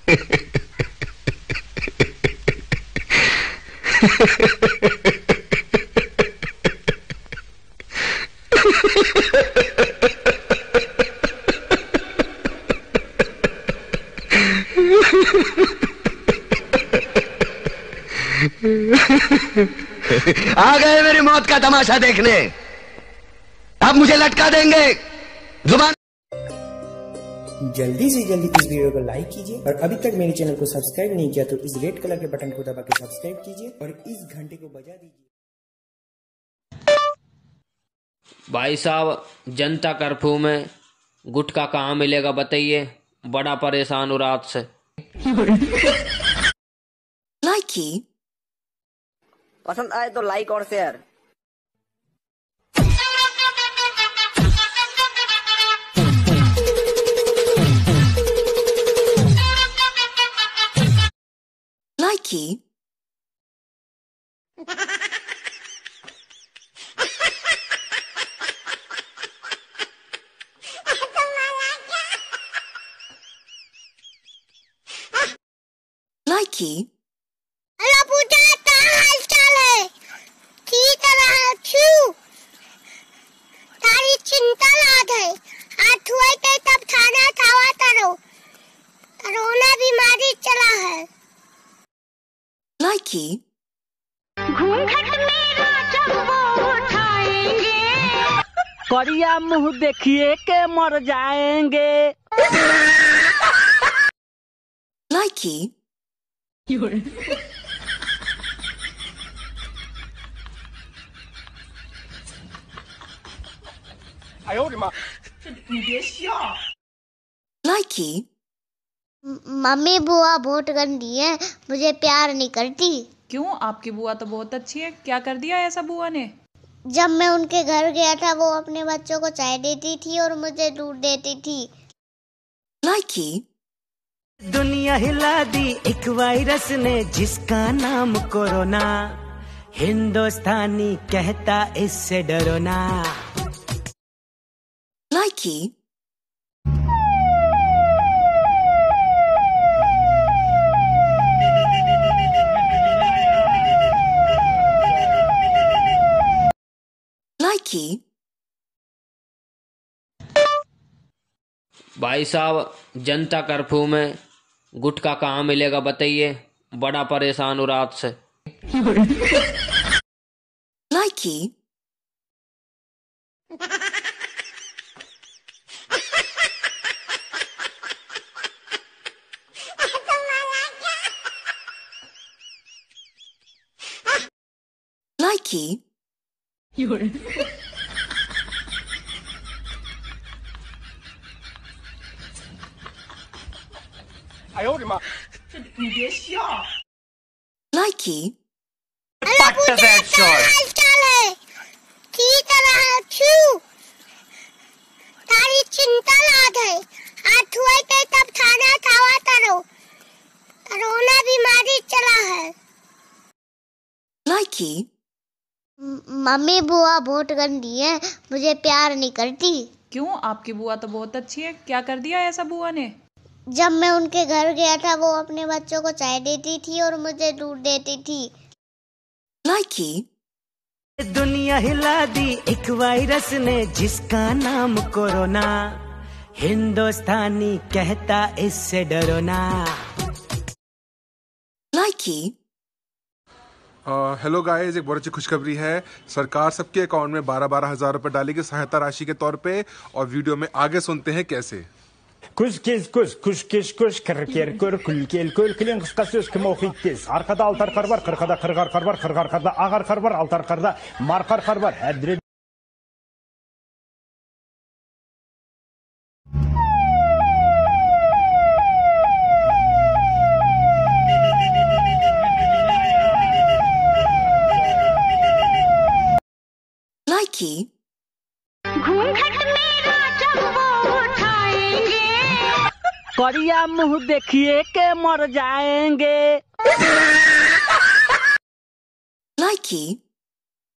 आ गए मेरी मौत का तमाशा देखने। अब मुझे लटका देंगे। जुबान जल्दी से जल्दी इस वीडियो को लाइक कीजिए और अभी तक मेरे चैनल को सब्सक्राइब नहीं किया तो इस रेड कलर के बटन को दबा के सब्सक्राइब कीजिए और इस घंटे को बजा दीजिए। भाई साहब, जनता कर्फ्यू में गुटखा कहाँ मिलेगा बताइए? बड़ा परेशान हूँ रात से। लाइकी पसंद आए तो लाइक और शेयर। लाइकी लाइकी हेलो पूजा, क्या हाल चाल है? ठीक रहा क्यों? तारी चिंता लाग है। आज हुए थे तब खाना खावा करो। कोरोना बीमारी चला है। लाइकी घूंघट मेरा जब वो उठाएंगे, करिया मुंह देखिए के मर जाएंगे। लाइकी लाइकी मम्मी बुआ बहुत गंदी है, मुझे प्यार नहीं करती। क्यों? आपकी बुआ तो बहुत अच्छी है। क्या कर दिया ऐसा बुआ ने? जब मैं उनके घर गया था वो अपने बच्चों को चाय देती थी और मुझे दूध देती थी। लाइकी दुनिया हिला दी एक वायरस ने जिसका नाम कोरोना, हिंदुस्तानी कहता इससे डरो ना। लाइकी लाइकी भाई साहब, जनता कर्फ्यू में गुटखा कहाँ मिलेगा बताइए? बड़ा परेशान हूँ रात से। लाइकी लाइकी लाइकी हेलो पूजा, क्या हाल चाल है? ठीक रहा क्यों? तारी चिंता लाग है। आज हुए थे तब खाना खावा करो। कोरोना बीमारी चला है। लाइकी मम्मी बुआ बहुत गंदी है, मुझे प्यार नहीं करती। क्यों? आपकी बुआ तो बहुत अच्छी है। क्या कर दिया ऐसा बुआ ने? जब मैं उनके घर गया था वो अपने बच्चों को चाय देती थी और मुझे दूध देती थी। लाइकी दुनिया हिला दी एक वायरस ने जिसका नाम कोरोना, हिंदुस्तानी कहता इससे डरो ना। लाइकी हेलो गाइस, एक बहुत अच्छी खुशखबरी है। सरकार सबके अकाउंट में 12-12 हजार रुपए डालेगी सहायता राशि के तौर पे। और वीडियो में आगे सुनते हैं कैसे। Arkada altar kar var, kırkada kırgar kar var, kırgar karda ağar kar var, altar karda markar kar var. Hedre लाइकी घूंघट मेरा जब वो उठाएंगे, करिया मुंह देखिए के मर जाएंगे। लाइकी